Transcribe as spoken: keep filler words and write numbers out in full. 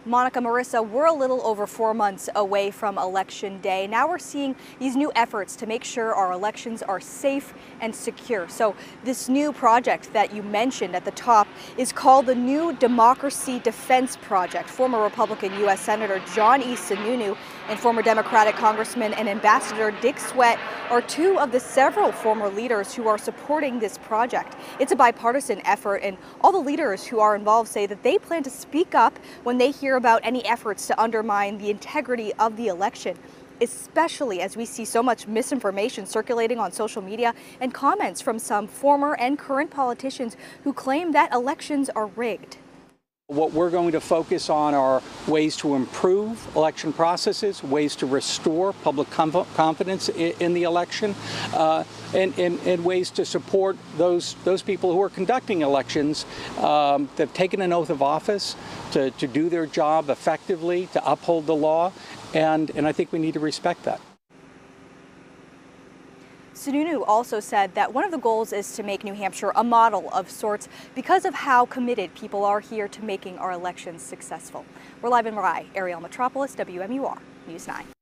Monica, Marissa, we're a little over four months away from Election Day. Now we're seeing these new efforts to make sure our elections are safe and secure. So this new project that you mentioned at the top is called the New Democracy Defense Project. Former Republican U S Senator John E. Sununu and former Democratic Congressman and Ambassador Dick Swett are two of the several former leaders who are supporting this project. It's a bipartisan effort, and all the leaders who are involved say that they plan to speak up when they hear about any efforts to undermine the integrity of the election, especially as we see so much misinformation circulating on social media and comments from some former and current politicians who claim that elections are rigged. What we're going to focus on are ways to improve election processes, ways to restore public confidence in the election, uh, and, and, and ways to support those, those people who are conducting elections um, that have taken an oath of office to, to do their job effectively, to uphold the law, and, and I think we need to respect that. Sununu also said that one of the goals is to make New Hampshire a model of sorts because of how committed people are here to making our elections successful. We're live in Rye, Ariel Metropolis, W M U R News nine.